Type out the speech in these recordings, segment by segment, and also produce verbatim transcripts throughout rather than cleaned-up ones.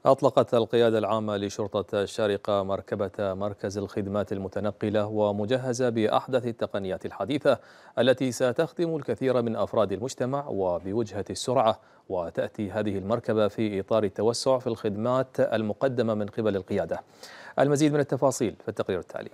أطلقت القيادة العامة لشرطة الشارقة مركبة مركز الخدمات المتنقلة ومجهزة بأحدث التقنيات الحديثة التي ستخدم الكثير من أفراد المجتمع وبوجهة السرعة. وتأتي هذه المركبة في إطار التوسع في الخدمات المقدمة من قبل القيادة. المزيد من التفاصيل في التقرير التالي.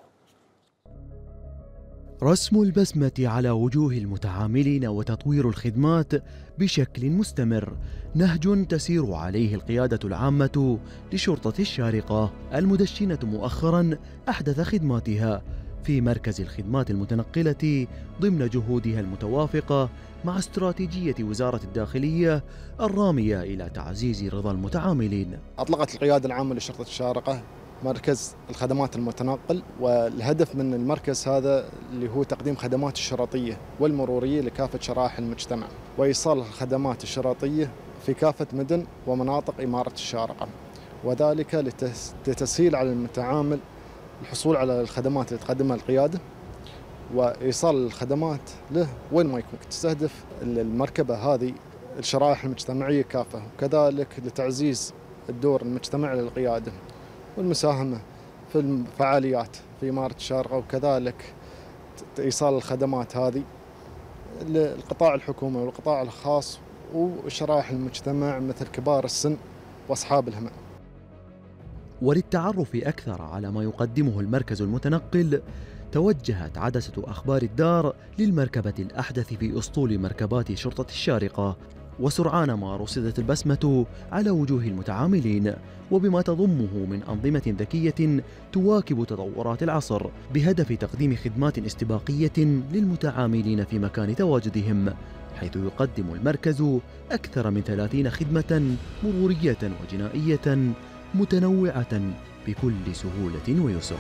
رسم البسمة على وجوه المتعاملين وتطوير الخدمات بشكل مستمر نهج تسير عليه القيادة العامة لشرطة الشارقة المدشنة مؤخرا أحدث خدماتها في مركز الخدمات المتنقلة ضمن جهودها المتوافقة مع استراتيجية وزارة الداخلية الرامية إلى تعزيز رضا المتعاملين. أطلقت القيادة العامة لشرطة الشارقة مركز الخدمات المتنقل، والهدف من المركز هذا اللي هو تقديم خدمات الشرطية والمرورية لكافة شرائح المجتمع وإيصال الخدمات الشرطية في كافة مدن ومناطق إمارة الشارقة، وذلك لتسهيل على المتعامل الحصول على الخدمات اللي تقدمها القيادة وإيصال الخدمات له وين ما يكون. تستهدف المركبة هذه الشرائح المجتمعية كافة، وكذلك لتعزيز الدور المجتمعي للقيادة والمساهمة في الفعاليات في إمارة الشارقة، وكذلك إيصال الخدمات هذه للقطاع الحكومي والقطاع الخاص وشرائح المجتمع مثل كبار السن وأصحاب الهمم. وللتعرف أكثر على ما يقدمه المركز المتنقل توجهت عدسة أخبار الدار للمركبة الأحدث في أسطول مركبات شرطة الشارقة، وسرعان ما رصدت البسمة على وجوه المتعاملين وبما تضمه من أنظمة ذكية تواكب تطورات العصر بهدف تقديم خدمات استباقية للمتعاملين في مكان تواجدهم، حيث يقدم المركز أكثر من ثلاثين خدمة مرورية وجنائية متنوعة بكل سهولة ويسر.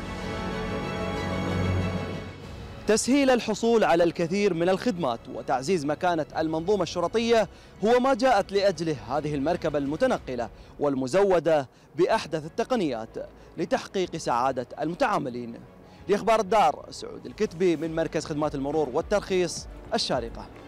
تسهيل الحصول على الكثير من الخدمات وتعزيز مكانة المنظومة الشرطية هو ما جاءت لأجله هذه المركبة المتنقلة والمزودة بأحدث التقنيات لتحقيق سعادة المتعاملين. لإخبار الدار، سعود الكتبي من مركز خدمات المرور والترخيص الشارقة.